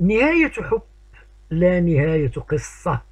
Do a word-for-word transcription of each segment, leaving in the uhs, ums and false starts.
نهاية حب لا نهاية قصة.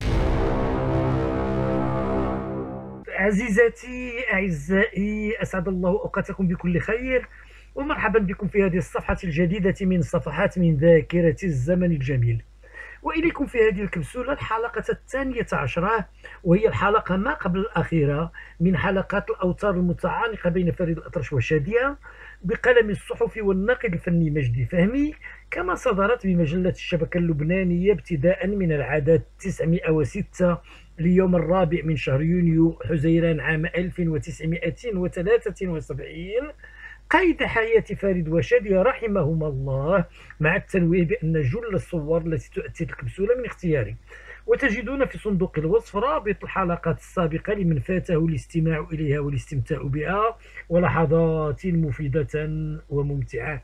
عزيزاتي أعزائي، أسعد الله أوقاتكم بكل خير، ومرحبا بكم في هذه الصفحة الجديدة من صفحات من ذاكرة الزمن الجميل. وإليكم في هذه الكبسولة الحلقة الثانية عشرة، وهي الحلقة ما قبل الأخيرة من حلقات الأوتار المتعانقة بين فريد الأطرش وشادية، بقلم الصحفي والناقد الفني مجدي فهمي، كما صدرت بمجلة الشبكة اللبنانية ابتداء من العدد تسعمائة وستة ليوم الرابع من شهر يونيو حزيران عام ألف وتسعمائة وثلاثة وسبعين، قيد حياة فريد وشادية رحمهما الله، مع التنويه بأن جل الصور التي تؤتي الكبسولة من اختياري. وتجدون في صندوق الوصف رابط الحلقات السابقة لمن فاته الاستماع إليها والاستمتاع بها، ولحظات مفيدة وممتعة.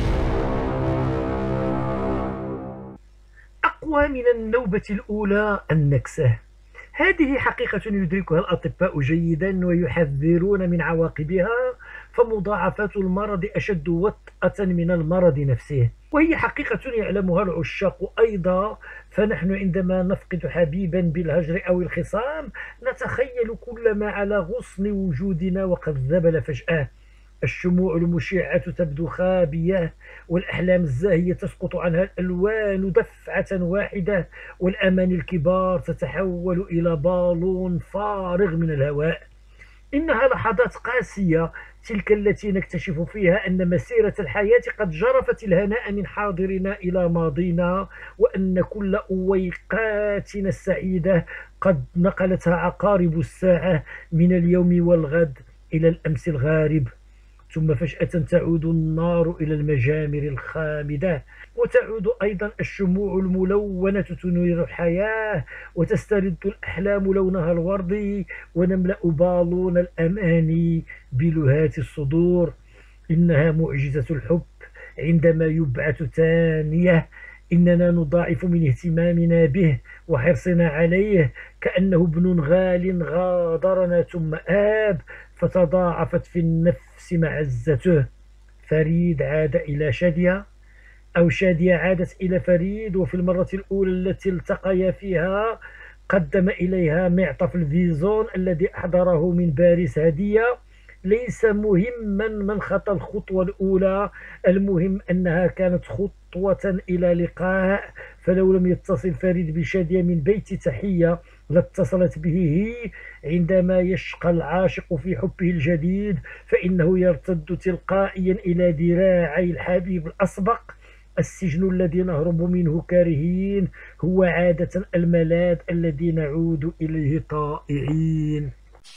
أقوى من النوبة الأولى النكسة. هذه حقيقة يدركها الأطباء جيدا ويحذرون من عواقبها، فمضاعفات المرض أشد وطأة من المرض نفسه، وهي حقيقة يعلمها العشاق أيضا. فنحن عندما نفقد حبيبا بالهجر أو الخصام نتخيل كل ما على غصن وجودنا وقد ذبل فجأة. الشموع المشعة تبدو خابية، والأحلام الزاهية تسقط عنها الألوان دفعة واحدة، والأماني الكبار تتحول إلى بالون فارغ من الهواء. إنها لحظات قاسية، تلك التي نكتشف فيها أن مسيرة الحياة قد جرفت الهناء من حاضرنا إلى ماضينا، وأن كل أويقاتنا السعيدة قد نقلتها عقارب الساعة من اليوم والغد إلى الأمس الغارب. ثم فجأة تعود النار إلى المجامر الخامدة، وتعود أيضا الشموع الملونة تنير الحياة، وتسترد الأحلام لونها الوردي، ونملأ بالون الأماني بلهات الصدور. إنها معجزة الحب عندما يبعث ثانية. إننا نضاعف من اهتمامنا به وحرصنا عليه، كأنه ابن غال غادرنا ثم آب، فتضاعفت في النفس معزته. فريد عاد إلى شادية، أو شادية عادت إلى فريد، وفي المرة الأولى التي التقيا فيها قدم إليها معطف الفيزون الذي أحضره من باريس هدية. ليس مهما من خطى الخطوة الأولى، المهم أنها كانت خطوة إلى لقاء. فلو لم يتصل فريد بشادية من بيت تحية لاتصلت به هي. عندما يشقى العاشق في حبه الجديد فإنه يرتد تلقائيا إلى ذراعي الحبيب الأسبق. السجن الذي نهرب منه كارهين هو عادة الملاذ الذي نعود إليه طائعين.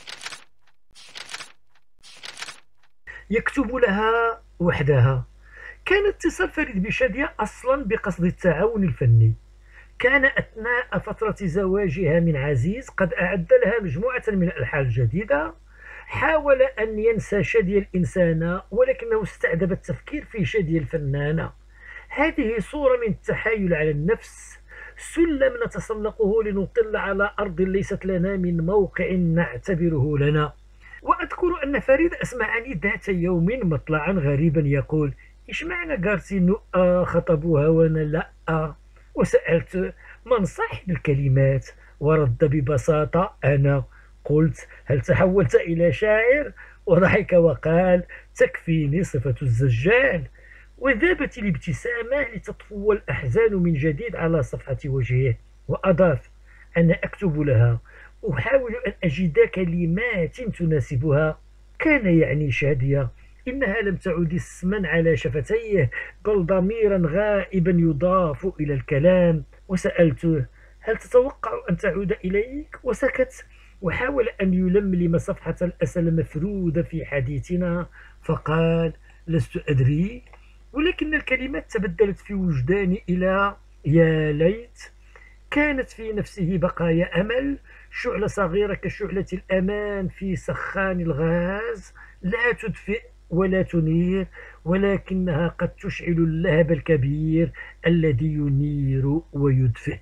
يكتب لها وحدها. كان اتصال فريد بشادية أصلا بقصد التعاون الفني. كان أثناء فترة زواجها من عزيز قد أعد لها مجموعة من الألحان الجديدة. حاول أن ينسى شادية الإنسانة، ولكنه استعذب التفكير في شادية الفنانة. هذه صورة من التحايل على النفس، سلم نتسلقه لنطل على أرض ليست لنا من موقع نعتبره لنا. وأذكر أن فريد أسمعني ذات يوم مطلعا غريبا يقول: إيش معنى غارسينو آه خطبوها وأنا لا آه؟ وسألت: من صاحب الكلمات؟ ورد ببساطة: أنا. قلت: هل تحولت إلى شاعر؟ وضحك وقال: تكفيني صفة الزجال. وذابت الابتسامة لتطفو الأحزان من جديد على صفحة وجهه. وأضاف: أنا أكتب لها، أحاول أن أجد كلمات تناسبها. كان يعني شادية. إنها لم تعد اسما على شفتيه، بل ضميرا غائبا يضاف إلى الكلام. وسألته: هل تتوقع أن تعود إليك؟ وسكت، وحاول أن يلملم صفحة الأسى المفرودة في حديثنا، فقال: لست أدري، ولكن الكلمات تبدلت في وجداني إلى يا ليت. كانت في نفسه بقايا أمل، شعلة صغيرة كشعلة الأمان في سخان الغاز، لا تدفئ ولا تنير، ولكنها قد تشعل اللهب الكبير الذي ينير ويدفئ.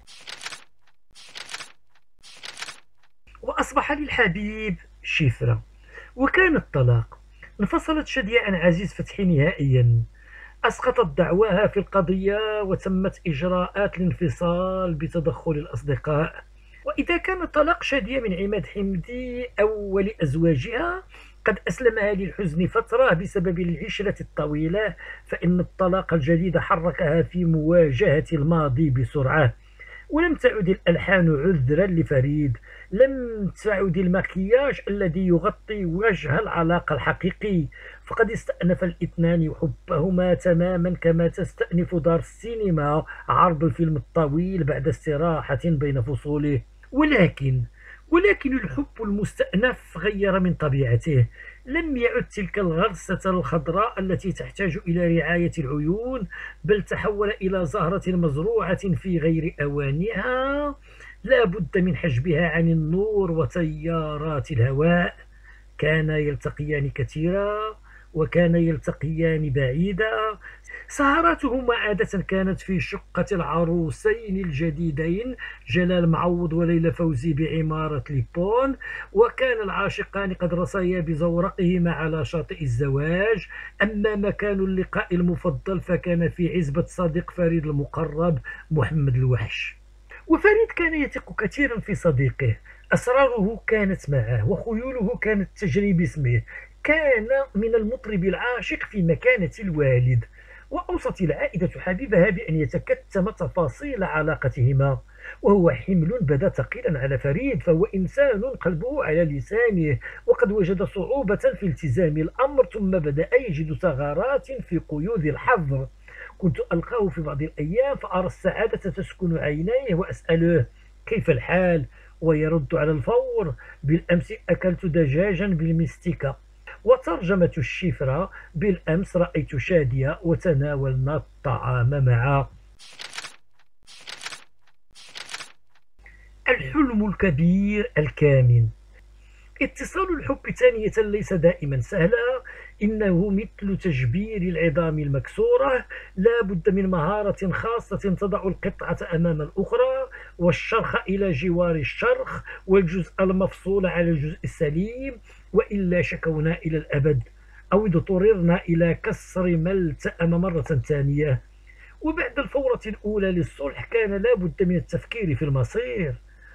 وأصبح للحبيب شفرة، وكان الطلاق. انفصلت شادية عن عزيز فتحي نهائيا. أسقطت دعواها في القضية وتمت إجراءات الانفصال بتدخل الأصدقاء. وإذا كان طلاق شادية من عماد حمدي أول أزواجها قد أسلمها للحزن فترة بسبب العشرة الطويلة، فإن الطلاق الجديد حركها في مواجهة الماضي بسرعة. ولم تعد الألحان عذرا لفريد، لم تعد المكياج الذي يغطي وجه العلاقة الحقيقي، فقد استأنف الاثنان حبهما تماما كما تستأنف دار السينما عرض الفيلم الطويل بعد استراحة بين فصوله. ولكن ولكن الحب المستأنف غير من طبيعته، لم يعد تلك الغرسة الخضراء التي تحتاج إلى رعاية العيون، بل تحول إلى زهرة مزروعة في غير أوانها، لا بد من حجبها عن النور وتيارات الهواء. كانا يلتقيان كثيرا وكان يلتقيان بعيدا. سهراتهما عادة كانت في شقة العروسين الجديدين جلال معوض وليلى فوزي بعمارة ليبون، وكان العاشقان قد رسيا بزورقهما على شاطئ الزواج. أما مكان اللقاء المفضل فكان في عزبة صديق فريد المقرب محمد الوحش. وفريد كان يثق كثيرا في صديقه، أسراره كانت معه وخيوله كانت تجري باسمه، كان من المطرب العاشق في مكانة الوالد. وأوصت العائدة حبيبها بأن يتكتم تفاصيل علاقتهما، وهو حمل بدا ثقيلا على فريد، فهو إنسان قلبه على لسانه، وقد وجد صعوبة في التزام الأمر، ثم بدأ يجد ثغرات في قيود الحظر. كنت ألقاه في بعض الأيام فأرى السعادة تسكن عينيه وأسأله كيف الحال، ويرد على الفور بالأمس أكلت دجاجا بالمستكة، وترجمة الشفرة بالأمس رأيت شادية وتناولنا الطعام معا. الحلم الكبير الكامن. اتصال الحب ثانية ليس دائما سهلا، إنه مثل تجبير العظام المكسورة، لا بد من مهارة خاصة تضع القطعة أمام الأخرى، والشرخ إلى جوار الشرخ، والجزء المفصول على الجزء السليم، وإلا شكونا إلى الأبد، أو اضطررنا إلى كسر ما التأم مرة ثانية. وبعد الفورة الأولى للصلح كان لا بد من التفكير في المصير.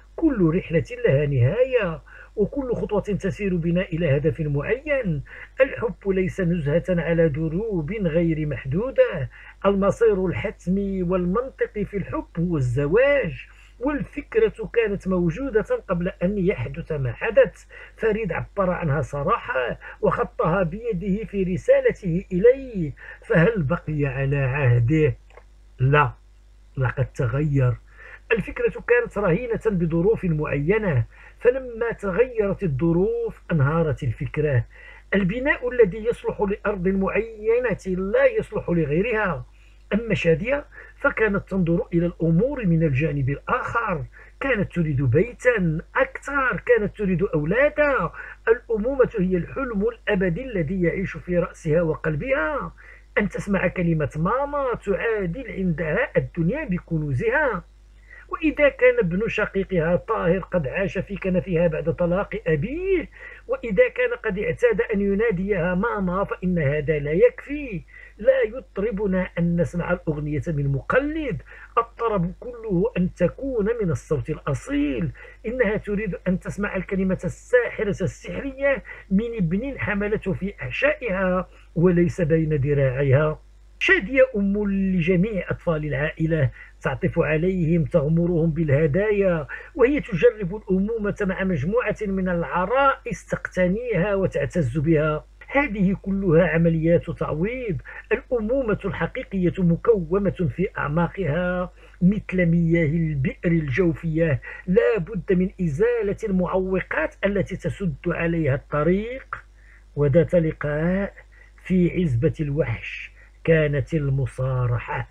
كل رحلة لها نهاية، وكل خطوة تسير بنا إلى هدف معين. الحب ليس نزهة على دروب غير محدودة، المصير الحتمي والمنطقي في الحب هو الزواج، والفكرة كانت موجودة قبل أن يحدث ما حدث. فريد عبر عنها صراحة وخطها بيده في رسالته إليه، فهل بقي على عهده؟ لا، لقد تغير. الفكرة كانت رهينة بظروف معينة، فلما تغيرت الظروف انهارت الفكرة. البناء الذي يصلح لأرض معينة لا يصلح لغيرها. أما شادية فكانت تنظر إلى الأمور من الجانب الآخر، كانت تريد بيتا أكثر، كانت تريد أولادا. الأمومة هي الحلم الأبدي الذي يعيش في رأسها وقلبها. أن تسمع كلمة ماما تعادل عندها الدنيا بكنوزها. وإذا كان ابن شقيقها طاهر قد عاش في كنفها بعد طلاق أبيه، وإذا كان قد اعتاد أن يناديها ماما، فإن هذا لا يكفي. لا يطربنا أن نسمع الأغنية من مقلد، الطرب كله أن تكون من الصوت الأصيل. إنها تريد أن تسمع الكلمة الساحرة السحرية من ابن حملته في أحشائها وليس بين ذراعيها. شادية أم لجميع أطفال العائلة، تعطف عليهم، تغمرهم بالهدايا، وهي تجرب الأمومة مع مجموعة من العرائس تقتنيها وتعتز بها. هذه كلها عمليات تعويض. الأمومة الحقيقية مكومة في أعماقها مثل مياه البئر الجوفية، لا بد من إزالة المعوقات التي تسد عليها الطريق. وذات لقاء في عزبة الوحش كانت المصارحة.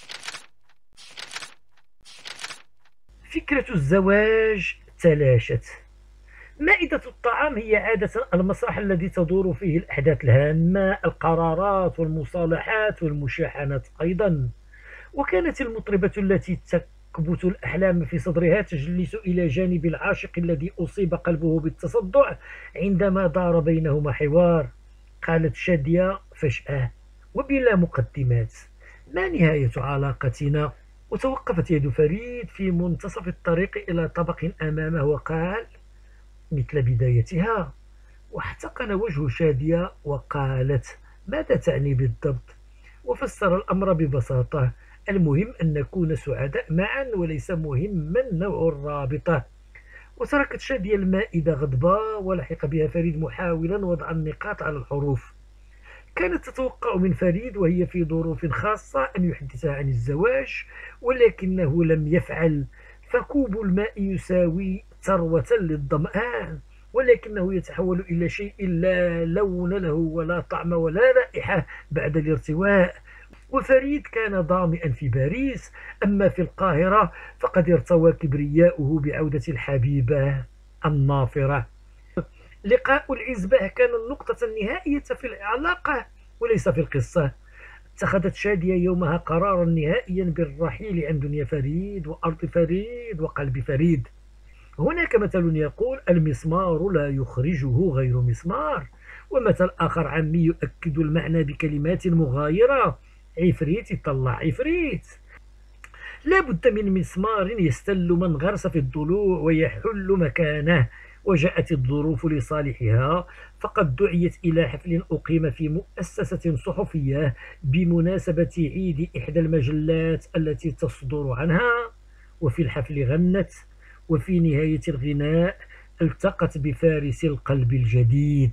فكرة الزواج تلاشت. مائدة الطعام هي عادة المسرح الذي تدور فيه الأحداث الهامة، القرارات والمصالحات والمشاحنات أيضا. وكانت المطربة التي تكبت الأحلام في صدرها تجلس إلى جانب العاشق الذي أصيب قلبه بالتصدع عندما دار بينهما حوار. قالت شادية فجأة: وبلا مقدمات. ما نهاية علاقتنا؟ وتوقفت يد فريد في منتصف الطريق إلى طبق أمامه وقال مثل بدايتها. واحتقن وجه شادية وقالت ماذا تعني بالضبط؟ وفسر الأمر ببساطة: المهم أن نكون سعداء معا وليس مهما نوع الرابطة. وتركت شادية المائدة غضباء، ولحق بها فريد محاولا وضع النقاط على الحروف. كانت تتوقع من فريد وهي في ظروف خاصة أن يحدثها عن الزواج، ولكنه لم يفعل. فكوب الماء يساوي ثروة للظمآن، ولكنه يتحول إلى شيء لا لون له ولا طعم ولا رائحة بعد الارتواء. وفريد كان ظامئا في باريس، أما في القاهرة فقد ارتوى كبرياؤه بعودة الحبيبة النافرة. لقاء العزبة كان النقطة النهائية في العلاقة وليس في القصة. اتخذت شادية يومها قرارا نهائيا بالرحيل عن دنيا فريد وأرض فريد وقلب فريد. هناك مثل يقول: المسمار لا يخرجه غير مسمار. ومثل آخر عامي يؤكد المعنى بكلمات مغايرة: عفريت يطلع عفريت. لا بد من مسمار يستل من غرس في الضلوع ويحل مكانه. وجاءت الظروف لصالحها، فقد دعيت إلى حفل أقيم في مؤسسة صحفية بمناسبة عيد إحدى المجلات التي تصدر عنها. وفي الحفل غنت، وفي نهاية الغناء التقت بفارس القلب الجديد.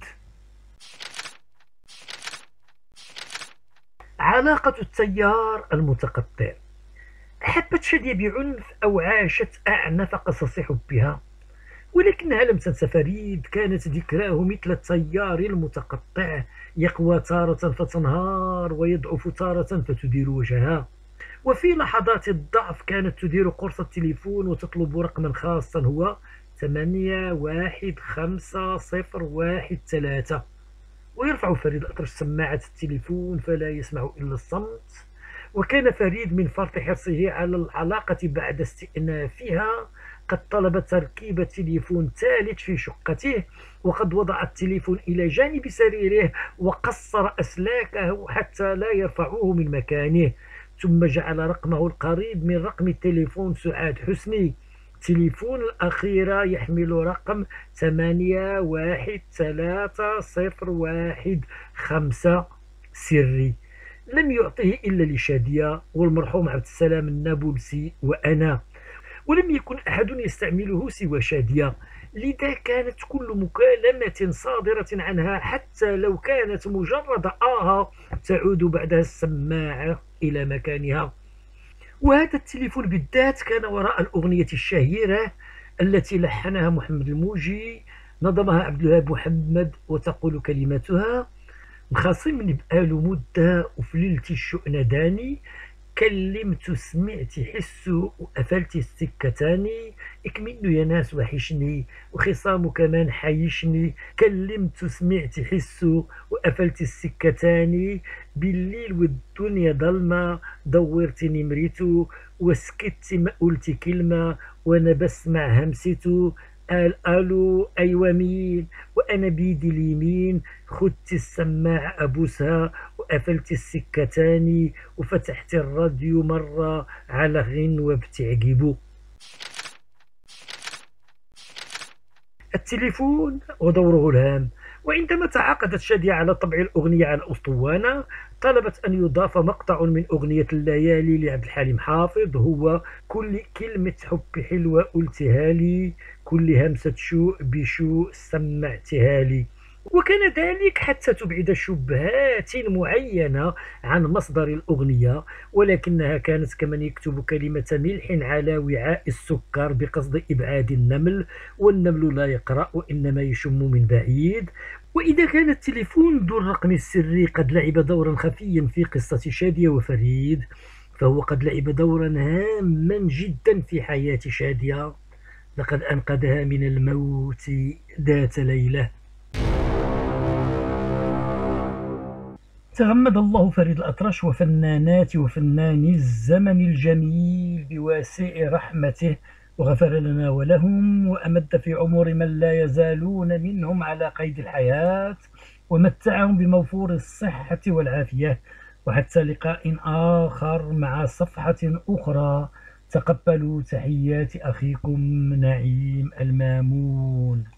علاقة التيار المتقطع. أحبت شادية بعنف أو عاشت أعنف قصص حبها، ولكنها لم تنس فريد. كانت ذكراه مثل التيار المتقطع، يقوى تارة فتنهار ويضعف تارة فتدير وجهها. وفي لحظات الضعف كانت تدير قرص التليفون وتطلب رقما خاصا، هو ثمانية واحد خمسة صفر واحد ثلاثة. ويرفع فريد الأطرش سماعة التليفون فلا يسمع إلا الصمت. وكان فريد من فرط حرصه على العلاقة بعد استئنافها قد طلب تركيب تليفون ثالث في شقته، وقد وضع التليفون إلى جانب سريره وقصر أسلاكه حتى لا يرفعوه من مكانه، ثم جعل رقمه القريب من رقم التليفون سعاد حسني. تليفون الأخيرة يحمل رقم ثمانية واحد ثلاثة صفر واحد خمسة سري. لم يعطه إلا لشادية والمرحوم عبد السلام النابلسي وأنا، ولم يكن أحد يستعمله سوى شادية. لذا كانت كل مكالمة صادرة عنها حتى لو كانت مجرد آه تعود بعدها السماعة إلى مكانها. وهذا التليفون بالذات كان وراء الأغنية الشهيرة التي لحنها محمد الموجي، نظمها عبد الوهاب محمد، وتقول كلماتها: مخاصمني بقالو مدة وفللتي الشؤن داني، كلمت سمعت حس وقفلت السكة تاني، اكمنو يا ناس وحشني وخصامه كمان حيشني، كلمت سمعت حس وقفلت السكة تاني، بالليل والدنيا ضلمة دورتني مريتو وسكت ما قلت كلمة وانا بسمع همسته، قال الو ايوه مين، وانا بيدي اليمين خدت السماعة ابوسها وقفلت السكة تاني وفتحت الراديو مرة على غنوة بتعجبه. التليفون ودوره الهام. وعندما تعاقدت شادية على طبع الأغنية على أسطوانة، طلبت أن يضاف مقطع من أغنية الليالي لعبد الحليم حافظ، هو كل كلمة حب حلوة قلتها لي، كل همسة شوق بشوق سمعتها لي. وكان ذلك حتى تبعد شبهات معينة عن مصدر الأغنية، ولكنها كانت كمن يكتب كلمة ملح على وعاء السكر بقصد إبعاد النمل، والنمل لا يقرأ وإنما يشم من بعيد. وإذا كان التليفون ذو الرقم السري قد لعب دورا خفيا في قصة شادية وفريد، فهو قد لعب دورا هاما جدا في حياة شادية، لقد أنقذها من الموت ذات ليلة. تغمد الله فريد الأطرش وفنانات وفناني الزمن الجميل بواسع رحمته، وغفر لنا ولهم، وأمد في عمر من لا يزالون منهم على قيد الحياة، ومتعهم بموفور الصحة والعافية. وحتى لقاء آخر مع صفحة أخرى. تقبلوا تحيات أخيكم نعيم المامون.